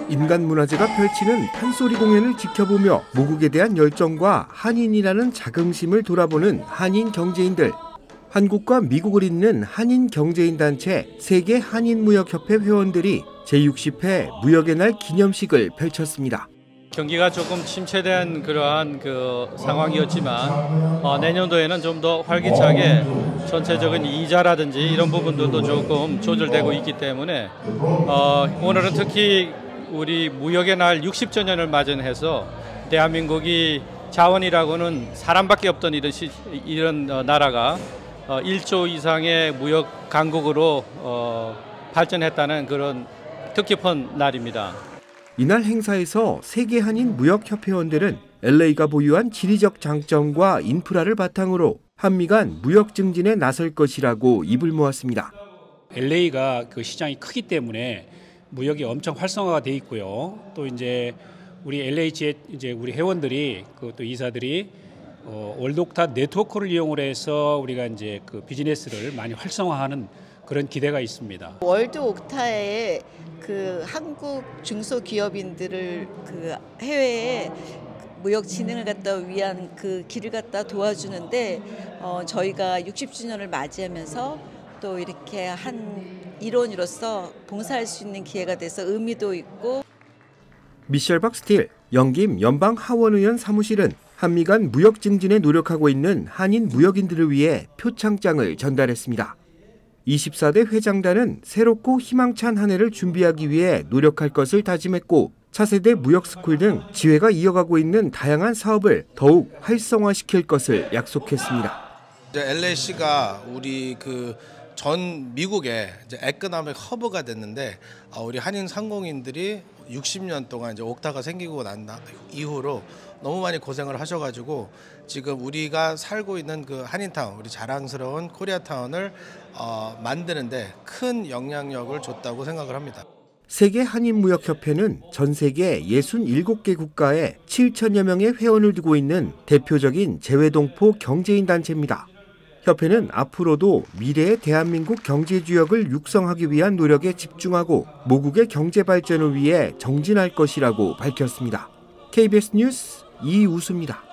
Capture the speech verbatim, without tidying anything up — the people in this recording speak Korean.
인간문화재가 펼치는 판소리 공연을 지켜보며 모국에 대한 열정과 한인이라는 자긍심을 돌아보는 한인 경제인들. 한국과 미국을 잇는 한인 경제인 단체 세계 한인무역협회 회원들이 제육십 회 무역의 날 기념식을 펼쳤습니다. 경기가 조금 침체된 그러한 그 상황이었지만 어, 내년도에는 좀 더 활기차게 전체적인 이자라든지 이런 부분들도 조금 조절되고 있기 때문에 어, 오늘은 특히 우리 무역의 날 육십 주년을 맞이해서 대한민국이 자원이라고는 사람밖에 없던 이런, 시, 이런 어, 나라가 어, 일 조 이상의 무역 강국으로 어, 발전했다는 그런 뜻깊은 날입니다. 이날 행사에서 세계 한인 무역협회원들은 엘에이가 보유한 지리적 장점과 인프라를 바탕으로 한미 간 무역 증진에 나설 것이라고 입을 모았습니다. 엘에이가 그 시장이 크기 때문에 무역이 엄청 활성화가 돼 있고요. 또 이제 우리 엘에이지의 이제 우리 회원들이 그 또 이사들이 어, 월드옥타 네트워크를 이용을 해서 우리가 이제 그 비즈니스를 많이 활성화하는 그런 기대가 있습니다. 월드옥타에 그 한국 중소기업인들을 그 해외에 무역 진흥을 갖다 위한 그 길을 갖다 도와주는데 어, 저희가 육십 주년을 맞이하면서 또 이렇게 한 일원으로서 봉사할 수 있는 기회가 돼서 의미도 있고. 미셸 박스틸 영김 연방 하원의원 사무실은 한미 간 무역 증진에 노력하고 있는 한인 무역인들을 위해 표창장을 전달했습니다. 이십사 대 회장단은 새롭고 희망찬 한 해를 준비하기 위해 노력할 것을 다짐했고 차세대 무역스쿨 등 지회가 이어가고 있는 다양한 사업을 더욱 활성화시킬 것을 약속했습니다. 엘에이씨가 우리 그 전 미국의 이제 에코노믹 허브가 됐는데 우리 한인 상공인들이 육십 년 동안 이제 옥타가 생기고 난 이후로 너무 많이 고생을 하셔가지고 지금 우리가 살고 있는 그 한인타운, 우리 자랑스러운 코리아타운을 어, 만드는데 큰 영향력을 줬다고 생각을 합니다. 세계 한인무역협회는 전 세계 예순일곱 개 국가에 칠천여 명의 회원을 두고 있는 대표적인 재외동포 경제인 단체입니다. 협회는 앞으로도 미래의 대한민국 경제주역을 육성하기 위한 노력에 집중하고 모국의 경제 발전을 위해 정진할 것이라고 밝혔습니다. 케이비에스 뉴스 이우수입니다.